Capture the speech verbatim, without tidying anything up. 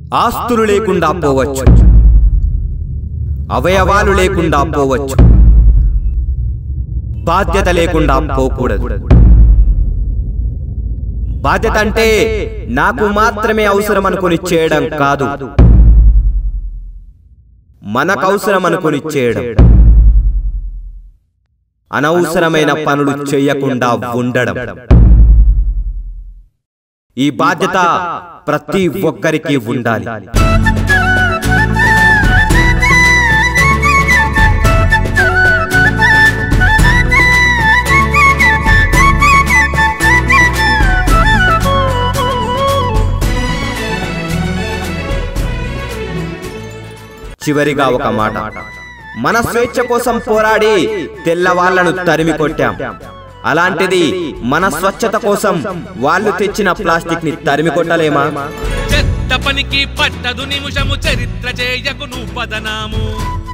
ఆస్తులు లేకుండా పోవచ్చు, అవయవాలు లేకుండా పోవచ్చు, బాధ్యత లేకుండా పోకూడదు. బాధ్యత అంటే నాకు మాత్రమే అవసరం అనుకుని చేయడం కాదు, మనకు అవసరం అనుకుని చేయడం. అనవసరమైన పనులు చేయకుండా ఉండడం. ఈ బాధ్యత ప్రతి ఒక్కరికి ఉండాలి. చివరిగా ఒక మాట, మన స్వేచ్ఛ కోసం పోరాడి తెల్లవాళ్లను తరిమి కొట్టాం. అలాంటిది మన స్వచ్ఛత కోసం వాళ్ళు తెచ్చిన ప్లాస్టిక్ ని తరిమి కొట్టలేమా? చెత్త పనికి పట్టదు నిమిషము, చరిత్ర చేయకు నువ్వు పదనాము.